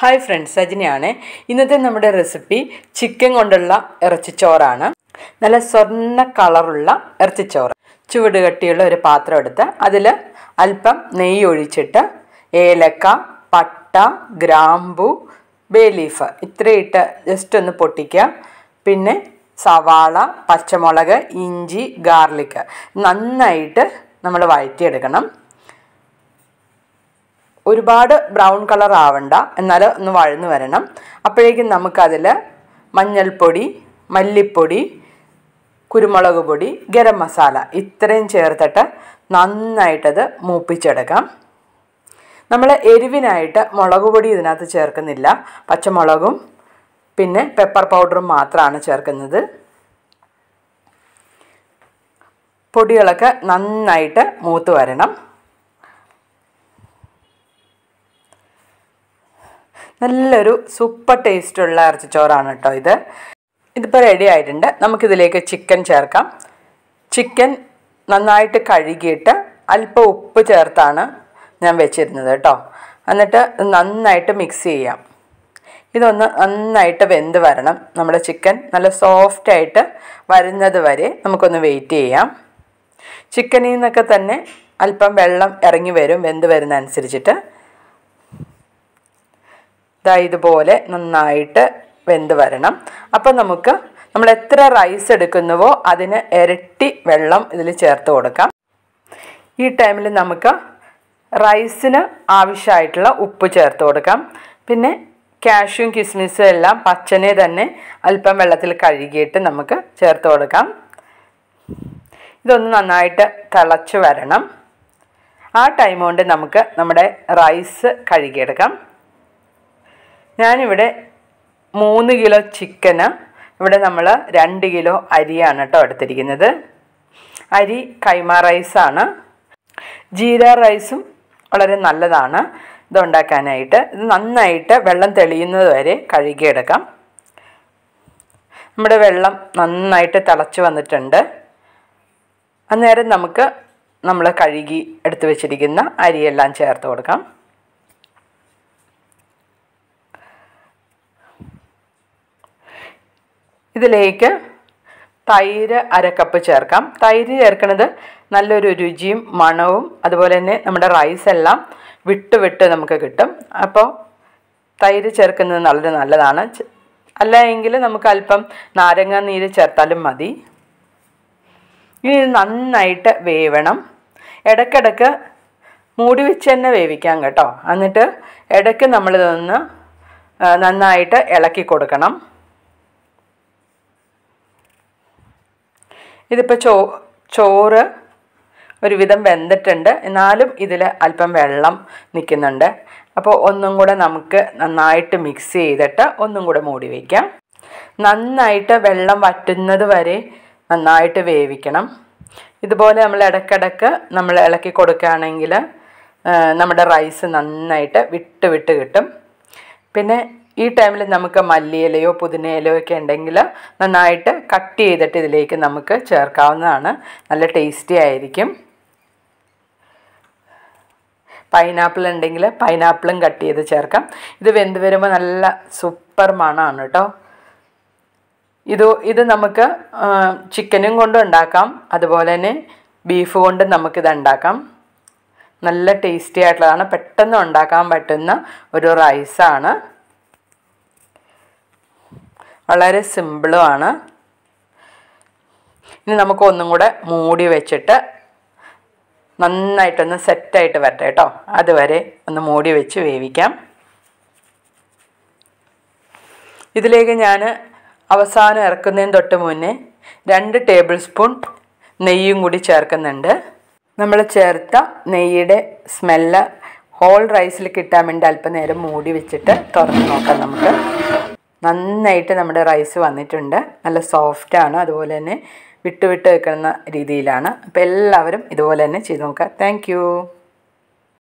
Hi friends, സജിനിയാണ്. ഇന്നത്തെ നമ്മുടെ recipe chicken കൊണ്ടുള്ള ഇറച്ചിച്ചോറാണ്. നല്ല സ്വർണ്ണ കളറുള്ള ഇറച്ചിച്ചോറ്. ചുവട് കട്ടിയുള്ള ഒരു പാത്രം എടുത്ത് അതിൽ അല്പം നെയ്യ് ഒഴിച്ചിട്ട് ഏലക്ക, പട്ട, ഗ്രാമ്പു, ബേ ലീഫ് ഇത്രയിട്ട് ജസ്റ്റ് ഒന്ന് പൊട്ടിക്കുക. പിന്നെ സവാള, പച്ചമുളക്, ഇഞ്ചി, ഗാർലിക് നന്നായിട്ട് നമ്മൾ വഴറ്റിയെടുക്കണം. ഒരുപാട് ബ്രൗൺ കളർ ആവണ്ട, എന്നാൽ ഒന്ന് വഴന്നു വരണം. അപ്പോഴേക്കും നമുക്കതിൽ മഞ്ഞൾപ്പൊടി, മല്ലിപ്പൊടി, കുരുമുളക് പൊടി, ഗരം മസാല ഇത്രയും ചേർത്തിട്ട് നന്നായിട്ടത് മൂപ്പിച്ചെടുക്കാം. നമ്മൾ എരിവിനായിട്ട് മുളക് പൊടി ഇതിനകത്ത് ചേർക്കുന്നില്ല. പച്ചമുളകും പിന്നെ പെപ്പർ പൗഡറും മാത്രമാണ് ചേർക്കുന്നത്. പൊടികളൊക്കെ നന്നായിട്ട് മൂത്ത് വരണം. നല്ലൊരു സൂപ്പർ ടേസ്റ്റുള്ള ഇറച്ചിച്ചോറാണ് കേട്ടോ ഇത്. ഇതിപ്പോൾ റെഡി ആയിട്ടുണ്ട്. നമുക്കിതിലേക്ക് ചിക്കൻ ചേർക്കാം. ചിക്കൻ നന്നായിട്ട് കഴുകിയിട്ട് അല്പം ഉപ്പ് ചേർത്താണ് ഞാൻ വെച്ചിരുന്നത് കേട്ടോ. എന്നിട്ട് നന്നായിട്ട് മിക്സ് ചെയ്യാം. ഇതൊന്ന് നന്നായിട്ട് വെന്ത് വരണം. നമ്മുടെ ചിക്കൻ നല്ല സോഫ്റ്റായിട്ട് വരുന്നത് വരെ നമുക്കൊന്ന് വെയിറ്റ് ചെയ്യാം. ചിക്കനിൽ നിന്നൊക്കെ തന്നെ അല്പം വെള്ളം ഇറങ്ങി വരും വെന്ത് വരുന്ന അനുസരിച്ചിട്ട്. ഇതുപോലെ നന്നായിട്ട് വെന്ത് വരണം. അപ്പം നമ്മൾ എത്ര റൈസ് എടുക്കുന്നുവോ അതിന് ഇരട്ടി വെള്ളം ഇതിൽ ചേർത്ത് കൊടുക്കാം. ഈ ടൈമിൽ നമുക്ക് റൈസിന് ആവശ്യമായിട്ടുള്ള ഉപ്പ് ചേർത്ത് കൊടുക്കാം. പിന്നെ കാഷ്യൂം കിസ്മിസും എല്ലാം പച്ചനെ തന്നെ അല്പം വെള്ളത്തിൽ കഴുകിയിട്ട് നമുക്ക് ചേർത്ത് കൊടുക്കാം. ഇതൊന്ന് നന്നായിട്ട് തിളച്ച് വരണം. ആ ടൈം കൊണ്ട് നമുക്ക് നമ്മുടെ റൈസ് കഴുകിയെടുക്കാം. ഞാനിവിടെ 3 കിലോ ചിക്കന് ഇവിടെ നമ്മൾ 2 കിലോ അരിയാണ് കേട്ടോ എടുത്തിരിക്കുന്നത്. അരി കൈമ റൈസാണ്. ജീര റൈസും വളരെ നല്ലതാണ് ഇതുണ്ടാക്കാനായിട്ട്. ഇത് നന്നായിട്ട് വെള്ളം തെളിയുന്നത് വരെ കഴുകിയെടുക്കാം. നമ്മുടെ വെള്ളം നന്നായിട്ട് തിളച്ച് വന്നിട്ടുണ്ട്. അന്നേരം നമ്മൾ കഴുകി എടുത്ത് വെച്ചിരിക്കുന്ന അരിയെല്ലാം ചേർത്ത് കൊടുക്കാം. ഇതിലേക്ക് തൈര് 1/2 കപ്പ് ചേർക്കാം. തൈര് ചേർക്കുന്നത് നല്ലൊരു രുചിയും മണവും അതുപോലെ തന്നെ നമ്മുടെ റൈസ് എല്ലാം വിട്ട് നമുക്ക് കിട്ടും. അപ്പോൾ തൈര് ചേർക്കുന്നത് നല്ലതാണ്. അല്ല എങ്കിൽ നമുക്ക് അല്പം നാരങ്ങ നീര് ചേർത്താലും മതി. ഇനി നന്നായിട്ട് വേവണം. ഇടയ്ക്കിടയ്ക്ക് മൂടി വെച്ച് തന്നെ വേവിക്കാം കേട്ടോ. എന്നിട്ട് ഇടയ്ക്ക് നമ്മളിതൊന്ന് നന്നായിട്ട് ഇളക്കി കൊടുക്കണം. ഇതിപ്പോൾ ചോറ് ഒരുവിധം വെന്തിട്ടുണ്ട്. എന്നാലും ഇതിൽ അല്പം വെള്ളം നിൽക്കുന്നുണ്ട്. അപ്പോൾ ഒന്നും കൂടെ നമുക്ക് നന്നായിട്ട് മിക്സ് ചെയ്തിട്ട് ഒന്നും കൂടെ മൂടി വയ്ക്കാം. നന്നായിട്ട് വെള്ളം വറ്റുന്നത് വരെ നന്നായിട്ട് വേവിക്കണം. ഇതുപോലെ നമ്മൾ ഇടയ്ക്കിടയ്ക്ക് ഇളക്കി കൊടുക്കുകയാണെങ്കിൽ നമ്മുടെ റൈസ് നന്നായിട്ട് വിട്ട് കിട്ടും. പിന്നെ ഈ ടൈമിൽ നമുക്ക് മല്ലിയിലയോ പുതിനയിലയോ ഒക്കെ ഉണ്ടെങ്കിൽ നന്നായിട്ട് കട്ട് ചെയ്തിട്ട് ഇതിലേക്ക് നമുക്ക് ചേർക്കാവുന്നതാണ്. നല്ല ടേസ്റ്റി ആയിരിക്കും. പൈനാപ്പിൾ ഉണ്ടെങ്കിൽ പൈനാപ്പിളും കട്ട് ചെയ്ത് ചേർക്കാം. ഇത് വെന്ത് വരുമ്പോൾ നല്ല സൂപ്പർ മണമാണ് കേട്ടോ. ഇത് നമുക്ക് ചിക്കനും കൊണ്ട് ഉണ്ടാക്കാം. അതുപോലെ തന്നെ ബീഫ് കൊണ്ട് നമുക്കിത് ഉണ്ടാക്കാം. നല്ല ടേസ്റ്റി ആയിട്ടുള്ളതാണ്. പെട്ടെന്ന് ഉണ്ടാക്കാൻ പറ്റുന്ന ഒരു റൈസാണ്. വളരെ സിമ്പിളുമാണ്. ഇനി നമുക്ക് ഒന്നും കൂടെ മൂടി വെച്ചിട്ട് നന്നായിട്ടൊന്ന് സെറ്റായിട്ട് വരട്ടെ കേട്ടോ. അതുവരെ ഒന്ന് മൂടി വെച്ച് വേവിക്കാം. ഇതിലേക്ക് ഞാൻ അവസാനം ഇറക്കുന്നതിന് തൊട്ട് മുന്നേ 2 ടേബിൾ സ്പൂൺ നെയ്യും കൂടി ചേർക്കുന്നുണ്ട്. നമ്മൾ ചേർത്ത നെയ്യുടെ സ്മെല്ല് ഹോൾ റൈസിൽ കിട്ടാൻ വേണ്ടി അല്പം നേരം മൂടി വെച്ചിട്ട് തുറന്ന് നോക്കാം. നമുക്ക് നന്നായിട്ട് നമ്മുടെ റൈസ് വന്നിട്ടുണ്ട്. നല്ല സോഫ്റ്റാണ്. അതുപോലെ തന്നെ വിട്ട് വെക്കുന്ന രീതിയിലാണ്. അപ്പോൾ എല്ലാവരും ഇതുപോലെ തന്നെ ചെയ്ത് നോക്കുക. താങ്ക്